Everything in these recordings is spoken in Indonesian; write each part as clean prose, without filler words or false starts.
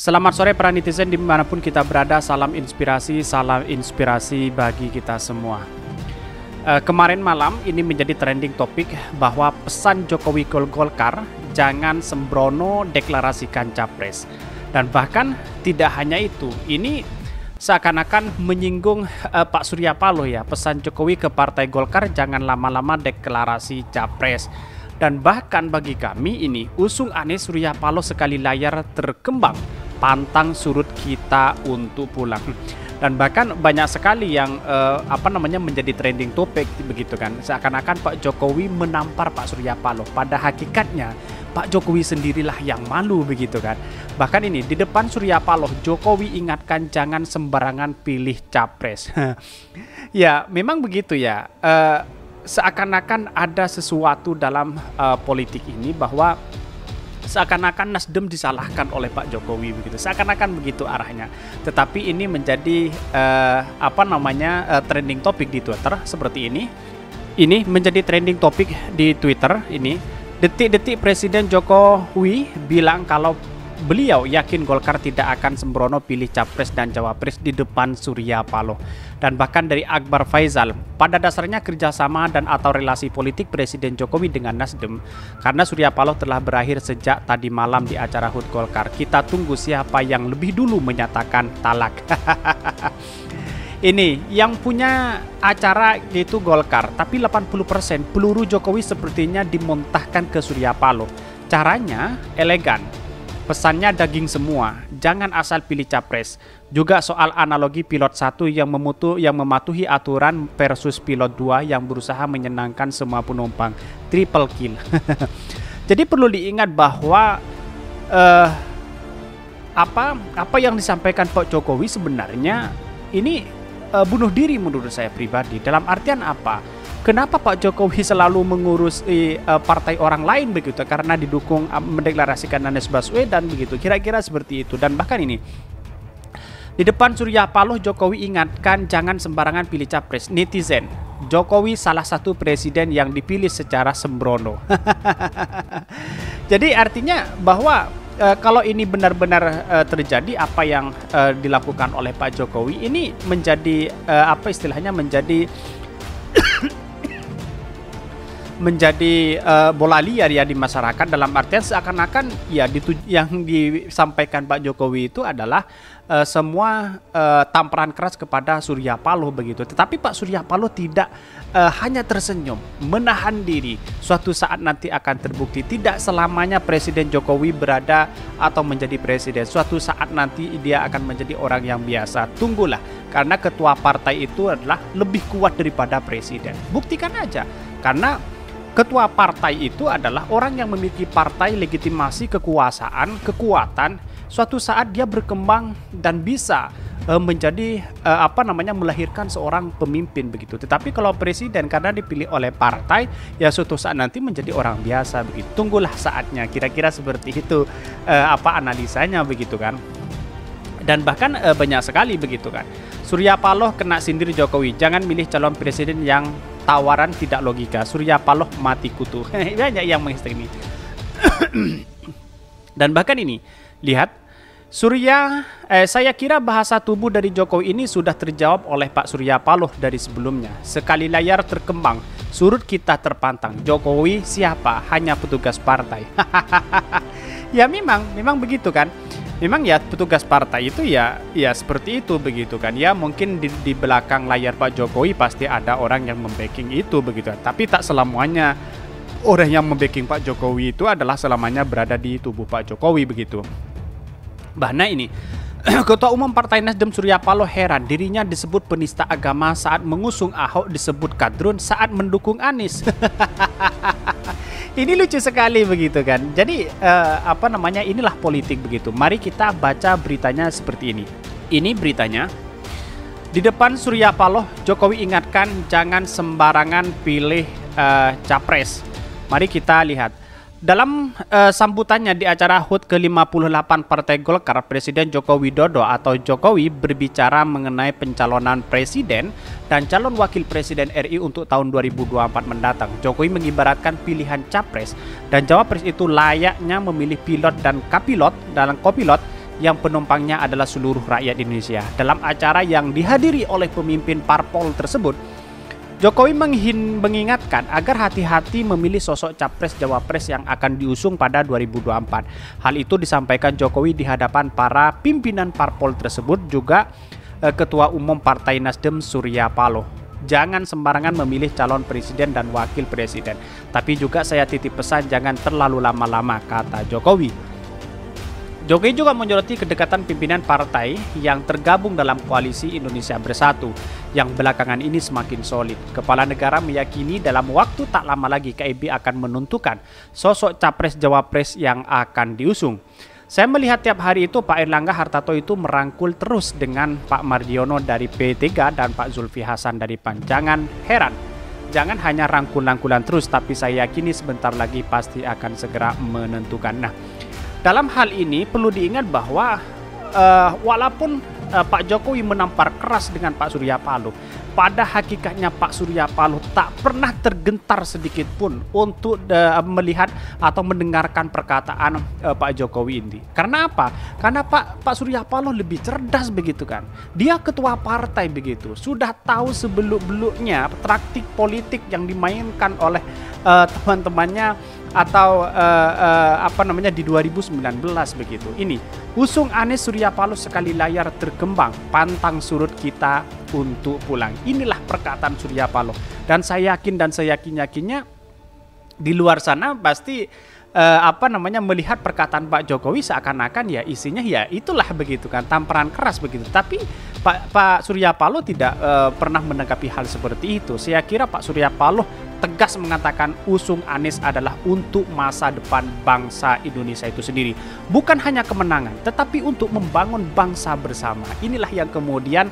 Selamat sore para netizen dimanapun kita berada, salam inspirasi bagi kita semua. Kemarin malam ini menjadi trending topik bahwa pesan Jokowi ke Golkar, jangan sembrono deklarasikan capres. Dan bahkan tidak hanya itu, ini seakan-akan menyinggung Pak Surya Paloh ya, pesan Jokowi ke Partai Golkar jangan lama-lama deklarasi capres. Dan bahkan bagi kami ini usung Anies Surya Paloh sekali layar terkembang, pantang surut kita untuk pulang. Dan bahkan banyak sekali yang menjadi trending topik begitu kan. Seakan-akan Pak Jokowi menampar Pak Surya Paloh. Pada hakikatnya Pak Jokowi sendirilah yang malu begitu kan. Bahkan ini di depan Surya Paloh, Jokowi ingatkan jangan sembarangan pilih capres. Ya memang begitu ya. Seakan-akan ada sesuatu dalam politik ini bahwa seakan-akan Nasdem disalahkan oleh Pak Jokowi begitu. Seakan-akan begitu arahnya. Tetapi ini menjadi trending topik di Twitter seperti ini. Ini menjadi trending topik di Twitter ini. Detik-detik Presiden Jokowi bilang kalau beliau yakin Golkar tidak akan sembrono pilih capres dan cawapres di depan Surya Paloh. Dan bahkan dari Akbar Faisal, pada dasarnya kerjasama dan atau relasi politik Presiden Jokowi dengan Nasdem, karena Surya Paloh telah berakhir sejak tadi malam di acara HUT Golkar. Kita tunggu siapa yang lebih dulu menyatakan talak. Ini yang punya acara yaitu Golkar, tapi 80% peluru Jokowi sepertinya dimontahkan ke Surya Paloh. Caranya elegan. Pesannya daging semua, jangan asal pilih capres. Juga soal analogi pilot 1 yang mematuhi aturan versus pilot 2 yang berusaha menyenangkan semua penumpang. Triple kill. Jadi perlu diingat bahwa apa yang disampaikan Pak Jokowi sebenarnya ini bunuh diri menurut saya pribadi. Dalam artian apa? Kenapa Pak Jokowi selalu mengurus partai orang lain begitu? Karena didukung mendeklarasikan Anies Baswedan begitu. Kira-kira seperti itu. Dan bahkan ini di depan Surya Paloh, Jokowi ingatkan jangan sembarangan pilih capres. Netizen, Jokowi salah satu presiden yang dipilih secara sembrono. Jadi artinya bahwa kalau ini benar-benar terjadi apa yang dilakukan oleh Pak Jokowi ini menjadi menjadi bola liar ya di masyarakat, dalam artian seakan-akan ya yang disampaikan Pak Jokowi itu adalah semua tamparan keras kepada Surya Paloh begitu. Tetapi Pak Surya Paloh tidak hanya tersenyum, menahan diri. Suatu saat nanti akan terbukti tidak selamanya Presiden Jokowi berada atau menjadi presiden. Suatu saat nanti dia akan menjadi orang yang biasa. Tunggulah, karena ketua partai itu adalah lebih kuat daripada presiden. Buktikan aja, karena ketua partai itu adalah orang yang memiliki partai, legitimasi, kekuasaan, kekuatan. Suatu saat dia berkembang dan bisa menjadi melahirkan seorang pemimpin begitu. Tetapi kalau presiden karena dipilih oleh partai, ya suatu saat nanti menjadi orang biasa begitu. Tunggulah saatnya. Kira-kira seperti itu analisanya begitu kan. Dan bahkan banyak sekali begitu kan. Surya Paloh kena sindir Jokowi, jangan milih calon presiden yang tawaran tidak logika. Surya Paloh mati kutu. Banyak yang mengistik ini. Dan bahkan ini, lihat saya kira bahasa tubuh dari Jokowi ini sudah terjawab oleh Pak Surya Paloh dari sebelumnya. Sekali layar terkembang, surut kita terpantang. Jokowi siapa? Hanya petugas partai. Ya memang begitu kan. Memang ya petugas partai itu ya seperti itu begitu kan. Ya mungkin di belakang layar Pak Jokowi pasti ada orang yang membacking itu begitu. Tapi tak selamanya orang yang membacking Pak Jokowi itu adalah selamanya berada di tubuh Pak Jokowi begitu. Bahkan ini Ketua Umum Partai Nasdem Surya Paloh heran dirinya disebut penista agama saat mengusung Ahok, disebut kadrun saat mendukung Anies. Ini lucu sekali begitu kan. Jadi inilah politik begitu. Mari kita baca beritanya seperti ini. Ini beritanya. Di depan Surya Paloh, Jokowi ingatkan jangan sembarangan pilih capres. Mari kita lihat. Dalam sambutannya di acara HUT ke-58 Partai Golkar, Presiden Joko Widodo atau Jokowi berbicara mengenai pencalonan presiden dan calon wakil presiden RI untuk tahun 2024 mendatang. Jokowi mengibaratkan pilihan capres dan cawapres itu layaknya memilih pilot dan kopilot yang penumpangnya adalah seluruh rakyat Indonesia. Dalam acara yang dihadiri oleh pemimpin parpol tersebut, Jokowi mengingatkan agar hati-hati memilih sosok capres-cawapres yang akan diusung pada 2024. Hal itu disampaikan Jokowi di hadapan para pimpinan parpol tersebut, juga Ketua Umum Partai Nasdem Surya Paloh. Jangan sembarangan memilih calon presiden dan wakil presiden. Tapi juga saya titip pesan jangan terlalu lama-lama, kata Jokowi. Jokowi juga menyoroti kedekatan pimpinan partai yang tergabung dalam koalisi Indonesia Bersatu yang belakangan ini semakin solid. Kepala negara meyakini dalam waktu tak lama lagi KIB akan menentukan sosok capres-cawapres yang akan diusung. Saya melihat tiap hari itu Pak Erlangga Hartarto itu merangkul terus dengan Pak Mardiono dari P3 dan Pak Zulkifli Hasan dari PAN. Jangan heran, jangan hanya rangkul-rangkulan terus, tapi saya yakini sebentar lagi pasti akan segera menentukan. Nah, dalam hal ini perlu diingat bahwa walaupun Pak Jokowi menampar keras dengan Pak Surya Paloh, pada hakikatnya Pak Surya Paloh tak pernah tergentar sedikit pun untuk melihat atau mendengarkan perkataan Pak Jokowi ini. Karena apa? Karena Pak Surya Paloh lebih cerdas begitu kan. Dia ketua partai begitu, sudah tahu sebelum-beluknya praktik politik yang dimainkan oleh teman-temannya atau di 2019 begitu. Ini usung Anies Surya Paloh sekali layar terkembang, pantang surut kita untuk pulang. Inilah perkataan Surya Paloh, dan saya yakin dan saya yakinnya di luar sana pasti melihat perkataan Pak Jokowi seakan-akan ya isinya ya itulah begitu kan, tamparan keras begitu. Tapi Pak Surya Paloh tidak pernah menanggapi hal seperti itu. Saya kira Pak Surya Paloh tegas mengatakan usung Anies adalah untuk masa depan bangsa Indonesia itu sendiri. Bukan hanya kemenangan, tetapi untuk membangun bangsa bersama. Inilah yang kemudian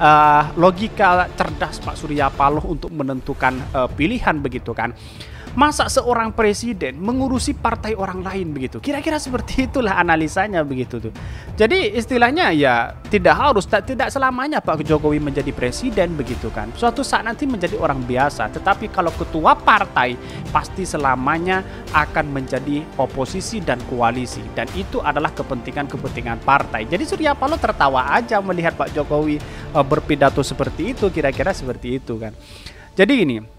logika cerdas Pak Surya Paloh untuk menentukan pilihan begitu kan. Masa seorang presiden mengurusi partai orang lain begitu? Kira-kira seperti itulah analisanya begitu tuh. Jadi istilahnya ya tidak selamanya Pak Jokowi menjadi presiden begitu kan. Suatu saat nanti menjadi orang biasa. Tetapi kalau ketua partai pasti selamanya akan menjadi oposisi dan koalisi. Dan itu adalah kepentingan partai. Jadi Surya Paloh tertawa aja melihat Pak Jokowi berpidato seperti itu, kira-kira seperti itu kan. Jadi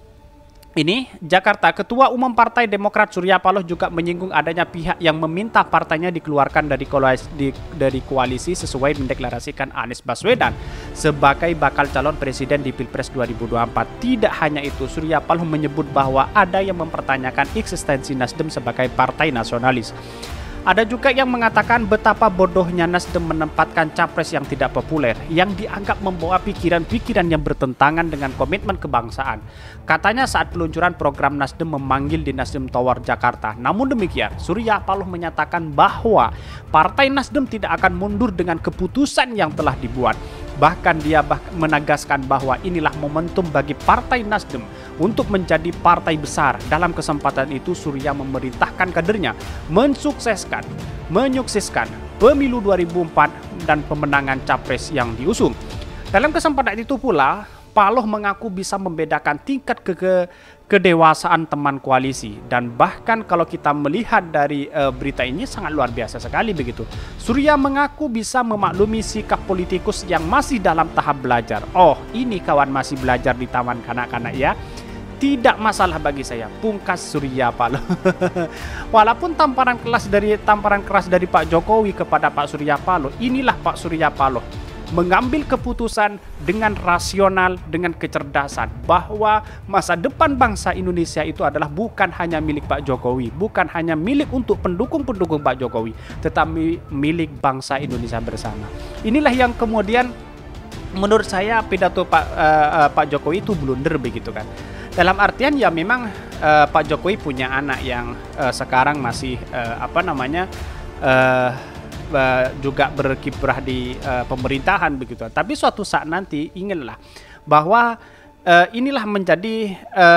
ini Jakarta, Ketua Umum Partai Demokrat Surya Paloh juga menyinggung adanya pihak yang meminta partainya dikeluarkan dari koalisi sesuai mendeklarasikan Anies Baswedan sebagai bakal calon presiden di Pilpres 2024. Tidak hanya itu, Surya Paloh menyebut bahwa ada yang mempertanyakan eksistensi Nasdem sebagai partai nasionalis. Ada juga yang mengatakan betapa bodohnya Nasdem menempatkan capres yang tidak populer, yang dianggap membawa pikiran-pikiran yang bertentangan dengan komitmen kebangsaan. Katanya saat peluncuran program Nasdem memanggil di Nasdem Tower Jakarta. Namun demikian, Surya Paloh menyatakan bahwa Partai Nasdem tidak akan mundur dengan keputusan yang telah dibuat. Bahkan dia menegaskan bahwa inilah momentum bagi Partai Nasdem untuk menjadi partai besar. Dalam kesempatan itu Surya memerintahkan kadernya menyukseskan pemilu 2004 dan pemenangan capres yang diusung. Dalam kesempatan itu pula Paloh mengaku bisa membedakan tingkat kedewasaan teman koalisi, dan bahkan kalau kita melihat dari berita ini sangat luar biasa sekali begitu. Surya mengaku bisa memaklumi sikap politikus yang masih dalam tahap belajar. Oh, ini kawan masih belajar di taman kanak-kanak ya. Tidak masalah bagi saya, pungkas Surya Paloh. Walaupun tamparan keras dari Pak Jokowi kepada Pak Surya Paloh, inilah Pak Surya Paloh mengambil keputusan dengan rasional, dengan kecerdasan, bahwa masa depan bangsa Indonesia itu adalah bukan hanya milik Pak Jokowi, bukan hanya milik untuk pendukung-pendukung Pak Jokowi, tetapi milik bangsa Indonesia bersama. Inilah yang kemudian menurut saya pidato Pak Jokowi itu blunder begitu kan. Dalam artian ya memang Pak Jokowi punya anak yang sekarang masih juga berkiprah di pemerintahan begitu. Tapi suatu saat nanti ingatlah bahwa inilah menjadi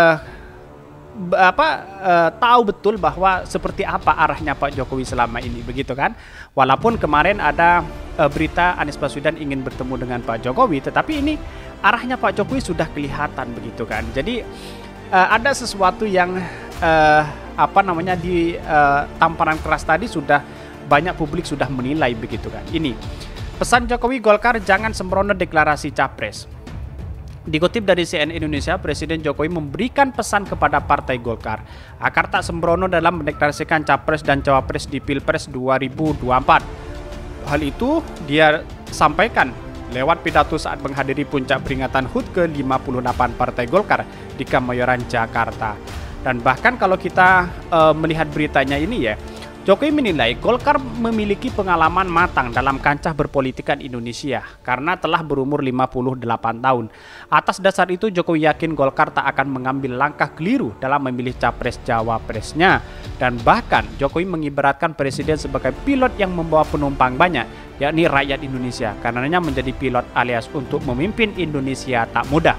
tahu betul bahwa seperti apa arahnya Pak Jokowi selama ini begitu kan. Walaupun kemarin ada berita Anies Baswedan ingin bertemu dengan Pak Jokowi, tetapi ini arahnya Pak Jokowi sudah kelihatan begitu kan. Jadi ada sesuatu yang di tamparan keras tadi sudah banyak publik sudah menilai begitu kan. Ini pesan Jokowi Golkar jangan sembrono deklarasi capres. Dikutip dari CNN Indonesia, Presiden Jokowi memberikan pesan kepada Partai Golkar agar tak sembrono dalam mendeklarasikan capres dan cawapres di Pilpres 2024. Hal itu dia sampaikan lewat pidato saat menghadiri puncak peringatan HUT ke-58 Partai Golkar di Kemayoran, Jakarta. Dan bahkan kalau kita melihat beritanya ini ya, Jokowi menilai Golkar memiliki pengalaman matang dalam kancah berpolitikan Indonesia karena telah berumur 58 tahun. Atas dasar itu Jokowi yakin Golkar tak akan mengambil langkah keliru dalam memilih capres-cawapresnya. Dan bahkan Jokowi mengibaratkan Presiden sebagai pilot yang membawa penumpang banyak, yakni rakyat Indonesia. Karenanya menjadi pilot alias untuk memimpin Indonesia tak mudah.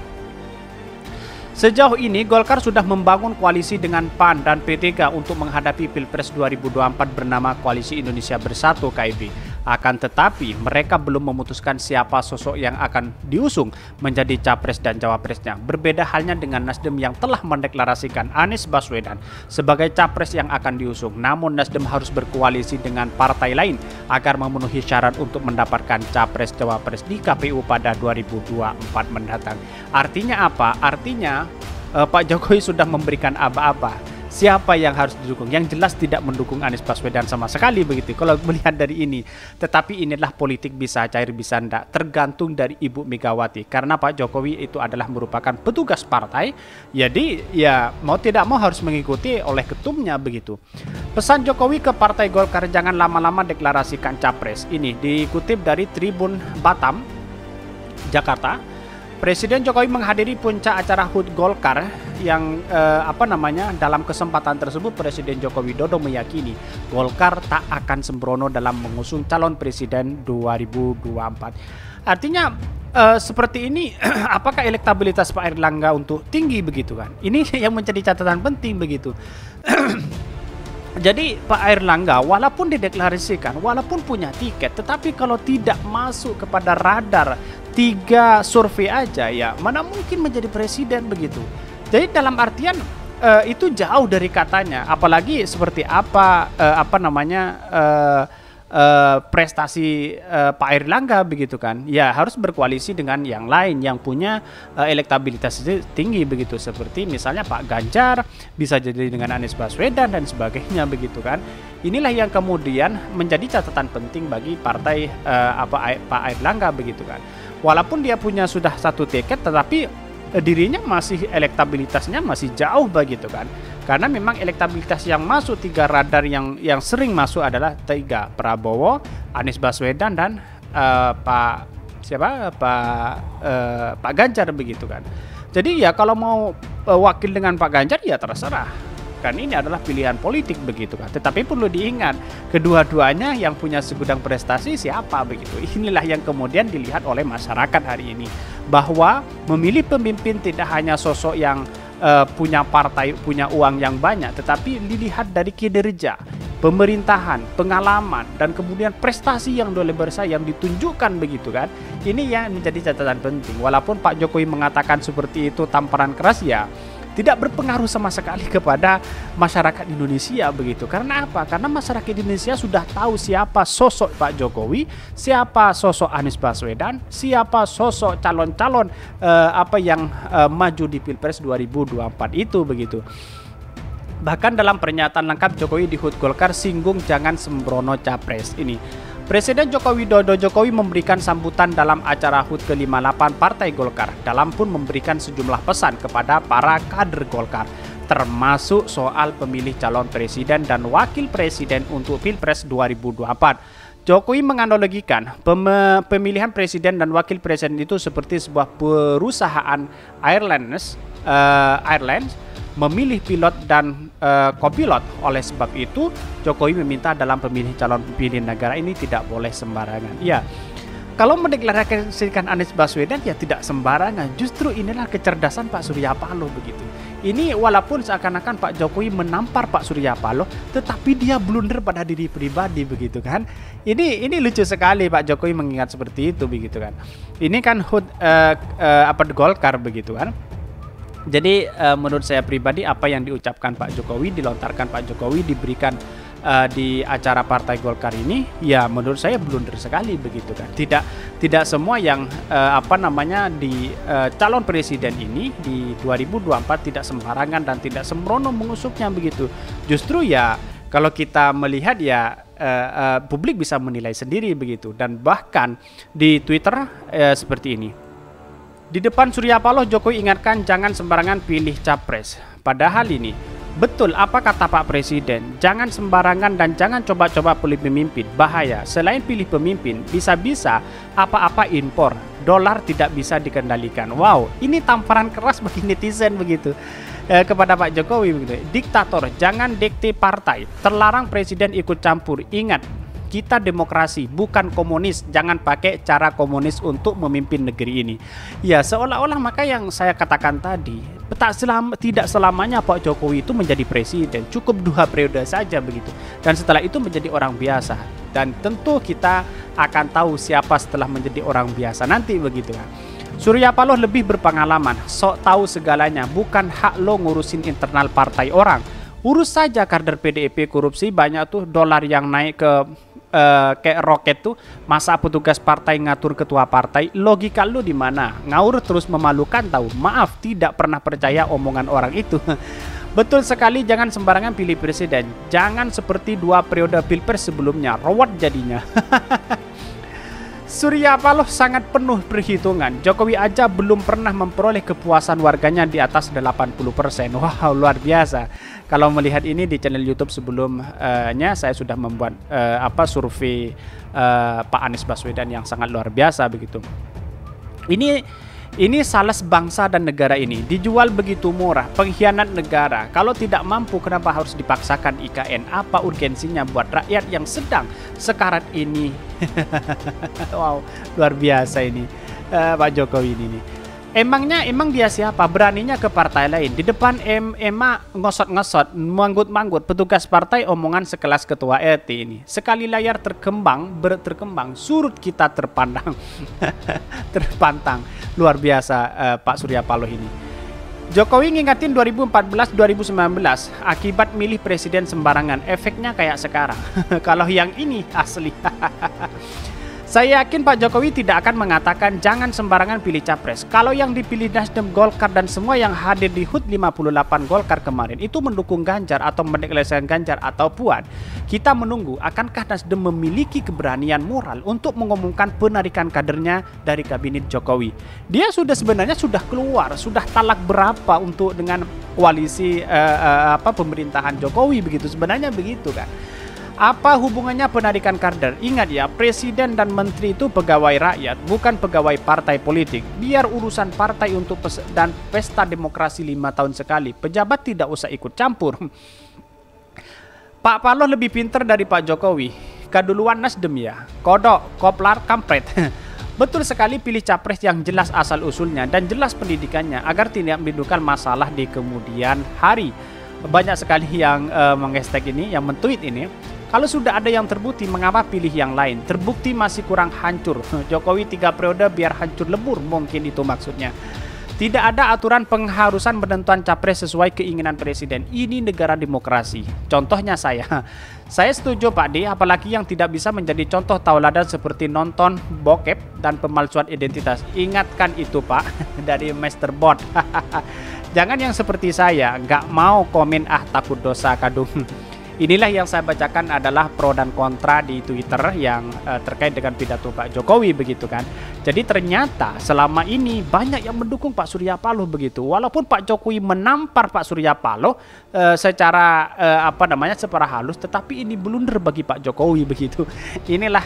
Sejauh ini Golkar sudah membangun koalisi dengan PAN dan P3 untuk menghadapi Pilpres 2024 bernama Koalisi Indonesia Bersatu (KIB). Akan tetapi mereka belum memutuskan siapa sosok yang akan diusung menjadi capres dan cawapresnya. Berbeda halnya dengan Nasdem yang telah mendeklarasikan Anies Baswedan sebagai capres yang akan diusung. Namun Nasdem harus berkoalisi dengan partai lain agar memenuhi syarat untuk mendapatkan capres-cawapres di KPU pada 2024 mendatang. Artinya apa? Artinya Pak Jokowi sudah memberikan aba-aba siapa yang harus didukung. Yang jelas tidak mendukung Anies Baswedan sama sekali begitu kalau melihat dari ini. Tetapi inilah politik, bisa cair bisa enggak, tergantung dari Ibu Megawati. Karena Pak Jokowi itu adalah merupakan petugas partai, jadi ya mau tidak mau harus mengikuti oleh ketumnya begitu. Pesan Jokowi ke Partai Golkar, jangan lama-lama deklarasikan capres. Ini dikutip dari Tribun Batam, Jakarta. Presiden Jokowi menghadiri puncak acara HUT Golkar yang dalam kesempatan tersebut Presiden Joko Widodo meyakini Golkar tak akan sembrono dalam mengusung calon presiden 2024. Artinya seperti ini apakah elektabilitas Pak Airlangga untuk tinggi begitu kan? Ini yang menjadi catatan penting begitu. Jadi Pak Airlangga walaupun dideklarasikan, walaupun punya tiket, tetapi kalau tidak masuk kepada radar 3 survei aja ya mana mungkin menjadi presiden begitu. Jadi dalam artian itu jauh dari katanya, apalagi seperti prestasi Pak Airlangga begitu kan. Ya harus berkoalisi dengan yang lain yang punya elektabilitas tinggi begitu, seperti misalnya Pak Ganjar, bisa jadi dengan Anies Baswedan dan sebagainya begitu kan. Inilah yang kemudian menjadi catatan penting bagi partai Pak Airlangga begitu kan. Walaupun dia punya sudah 1 tiket, tetapi dirinya masih elektabilitasnya masih jauh begitu kan. Karena memang elektabilitas yang masuk 3 radar yang sering masuk adalah 3, Prabowo, Anies Baswedan dan Pak Ganjar begitu kan. Jadi ya kalau mau wakil dengan Pak Ganjar ya terserah. Kan ini adalah pilihan politik begitu kan. Tetapi perlu diingat kedua-duanya yang punya segudang prestasi siapa begitu. Inilah yang kemudian dilihat oleh masyarakat hari ini, bahwa memilih pemimpin tidak hanya sosok yang punya partai, punya uang yang banyak, tetapi dilihat dari kinerja, pemerintahan, pengalaman, dan kemudian prestasi yang boleh bersaing yang ditunjukkan begitu kan. Ini yang menjadi catatan penting. Walaupun Pak Jokowi mengatakan seperti itu tamparan keras, ya tidak berpengaruh sama sekali kepada masyarakat Indonesia begitu. Karena apa? Karena masyarakat Indonesia sudah tahu siapa sosok Pak Jokowi, siapa sosok Anies Baswedan, siapa sosok calon-calon yang maju di Pilpres 2024 itu begitu. Bahkan dalam pernyataan lengkap Jokowi di HUT Golkar singgung jangan sembrono capres. Ini Presiden Joko Widodo memberikan sambutan dalam acara HUT ke-58 Partai Golkar. Dalam pun memberikan sejumlah pesan kepada para kader Golkar, termasuk soal pemilih calon presiden dan wakil presiden untuk Pilpres 2024. Jokowi menganalogikan pemilihan presiden dan wakil presiden itu seperti sebuah perusahaan airlines memilih pilot dan kopilot. Oleh sebab itu Jokowi meminta dalam pemilih calon pemimpin negara ini tidak boleh sembarangan. Ya, kalau mendeklarasikan Anies Baswedan ya tidak sembarangan. Justru inilah kecerdasan Pak Surya Paloh begitu. Ini walaupun seakan-akan Pak Jokowi menampar Pak Surya Paloh, tetapi dia blunder pada diri pribadi begitu kan. Ini lucu sekali Pak Jokowi mengingat seperti itu begitu kan. Ini kan HUT Golkar begitu kan. Jadi menurut saya pribadi apa yang diucapkan Pak Jokowi, dilontarkan Pak Jokowi, diberikan di acara Partai Golkar ini, ya menurut saya blunder sekali begitu kan. Tidak semua yang di calon presiden ini di 2024 tidak sembarangan dan tidak sembrono mengusuknya begitu. Justru ya kalau kita melihat ya publik bisa menilai sendiri begitu. Dan bahkan di Twitter seperti ini. Di depan Surya Paloh, Jokowi ingatkan jangan sembarangan pilih capres. Padahal ini betul apa kata Pak Presiden, jangan sembarangan dan jangan coba-coba pilih pemimpin, bahaya. Selain pilih pemimpin, bisa-bisa apa-apa impor, dolar tidak bisa dikendalikan. Wow, ini tamparan keras bagi netizen begitu kepada Pak Jokowi begitu. Diktator, jangan dikte partai, terlarang presiden ikut campur. Ingat, kita demokrasi, bukan komunis. Jangan pakai cara komunis untuk memimpin negeri ini. Ya, seolah-olah maka yang saya katakan tadi, tidak selamanya Pak Jokowi itu menjadi presiden. Cukup 2 periode saja begitu. Dan setelah itu menjadi orang biasa. Dan tentu kita akan tahu siapa setelah menjadi orang biasa nanti begitu kan. Surya Paloh lebih berpengalaman, sok tahu segalanya. Bukan hak lo ngurusin internal partai orang. Urus saja kader PDIP korupsi, banyak tuh dolar yang naik ke kayak roket tuh. Masa petugas partai ngatur ketua partai? Logika lu di mana? Ngaur terus memalukan tahu. Maaf, tidak pernah percaya omongan orang itu. Betul sekali, jangan sembarangan pilih presiden. Jangan seperti 2 periode pilpres sebelumnya, rawat jadinya. Surya Paloh sangat penuh perhitungan. Jokowi aja belum pernah memperoleh kepuasan warganya di atas 80%. Wow, luar biasa. Kalau melihat ini di channel YouTube sebelumnya, saya sudah membuat survei Pak Anies Baswedan yang sangat luar biasa begitu. Ini sales bangsa dan negara ini dijual begitu murah, pengkhianat negara. Kalau tidak mampu, kenapa harus dipaksakan IKN? Apa urgensinya buat rakyat yang sedang sekarat ini? Wow, luar biasa ini Pak Jokowi ini. Emang dia siapa? Beraninya ke partai lain. Di depan ngosot-ngosot, manggut-manggut petugas partai, omongan sekelas ketua RT ini. Sekali layar terkembang, surut kita terpandang. Terpantang. Luar biasa Pak Surya Paloh ini. Jokowi ngingatin 2014-2019 akibat milih presiden sembarangan. Efeknya kayak sekarang. Kalau yang ini asli. Saya yakin Pak Jokowi tidak akan mengatakan jangan sembarangan pilih capres. Kalau yang dipilih Nasdem, Golkar, dan semua yang hadir di HUT 58 Golkar kemarin itu mendukung Ganjar atau mendeklarasikan Ganjar atau Puan, kita menunggu akankah Nasdem memiliki keberanian moral untuk mengumumkan penarikan kadernya dari kabinet Jokowi. Dia sebenarnya sudah keluar, sudah talak berapa untuk dengan koalisi pemerintahan Jokowi begitu, sebenarnya begitu kan. Apa hubungannya penarikan kader? Ingat ya, presiden dan menteri itu pegawai rakyat, bukan pegawai partai politik. Biar urusan partai untuk dan pesta demokrasi 5 tahun sekali. Pejabat tidak usah ikut campur. Pak Paloh lebih pintar dari Pak Jokowi. Keduluan Nasdem ya. Kodok, koplar, kampret. Betul sekali, pilih capres yang jelas asal-usulnya dan jelas pendidikannya agar tidak menimbulkan masalah di kemudian hari. Banyak sekali yang meng-hashtag ini, yang men-tweet ini. Kalau sudah ada yang terbukti, mengapa pilih yang lain? Terbukti masih kurang hancur. Jokowi 3 periode biar hancur lebur, mungkin itu maksudnya. Tidak ada aturan pengharusan penentuan capres sesuai keinginan presiden. Ini negara demokrasi. Contohnya saya setuju Pak D, apalagi yang tidak bisa menjadi contoh tauladan seperti nonton bokep dan pemalsuan identitas. Ingatkan itu Pak, dari Master Bot. Jangan yang seperti saya, nggak mau komen takut dosa kadung. Inilah yang saya bacakan adalah pro dan kontra di Twitter yang terkait dengan pidato Pak Jokowi begitu kan. Jadi ternyata selama ini banyak yang mendukung Pak Surya Paloh begitu. Walaupun Pak Jokowi menampar Pak Surya Paloh secara secara halus, tetapi ini blunder bagi Pak Jokowi begitu. Inilah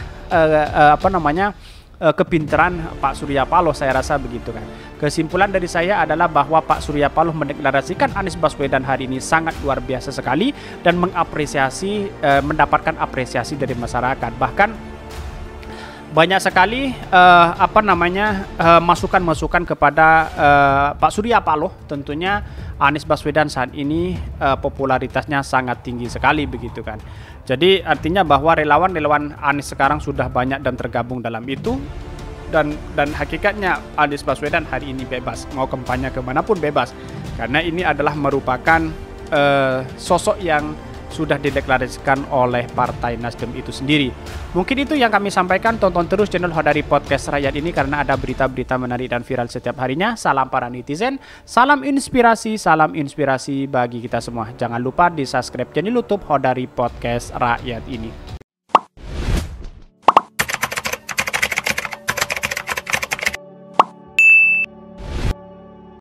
kepintaran Pak Surya Paloh, saya rasa begitu kan. Kesimpulan dari saya adalah bahwa Pak Surya Paloh mendeklarasikan Anies Baswedan hari ini sangat luar biasa sekali dan mendapatkan apresiasi dari masyarakat. Bahkan banyak sekali masukan-masukan kepada Pak Surya Paloh. Tentunya Anies Baswedan saat ini popularitasnya sangat tinggi sekali begitu kan. Jadi artinya bahwa relawan Anies sekarang sudah banyak dan tergabung dalam itu. Dan hakikatnya Anies Baswedan hari ini bebas, mau kampanye kemanapun bebas. Karena ini adalah merupakan sosok yang sudah dideklarasikan oleh Partai Nasdem itu sendiri. Mungkin itu yang kami sampaikan. Tonton terus channel Hodari Podcast Rakyat ini karena ada berita-berita menarik dan viral setiap harinya. Salam para netizen, salam inspirasi bagi kita semua. Jangan lupa di subscribe channel YouTube Hodari Podcast Rakyat ini.